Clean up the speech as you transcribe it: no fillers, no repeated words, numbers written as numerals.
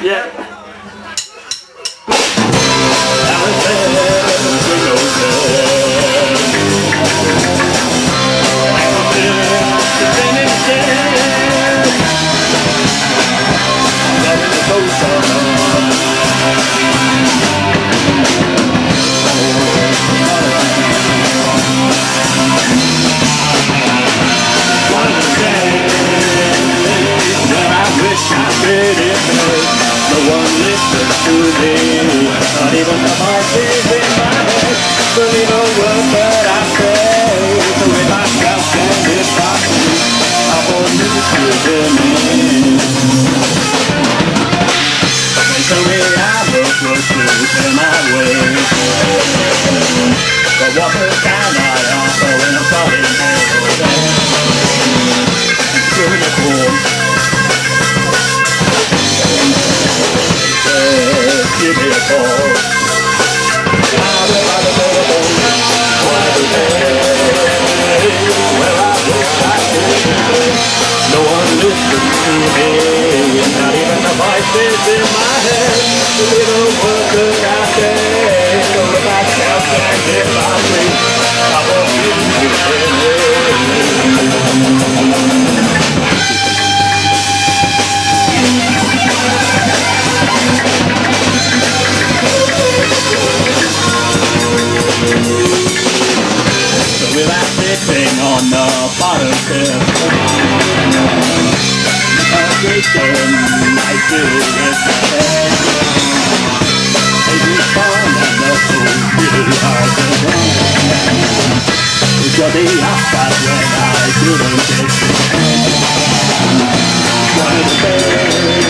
Yeah. Not even the voices in my head believe a word that I say. So if I shout and if I sing, I want you to hear me. They tell me I look close to my way, but what the kind I offer when I'm falling down? Through the cold. Give me a call. No one listens to me. Not even the voices in my head. The little word that I say. So if I shout and if I sing, I want you to hear me. Sitting on the bottom step, vibration I do with my head. Maybe fun and the food really hard to run. It got me outside when I couldn't take it. One of the best.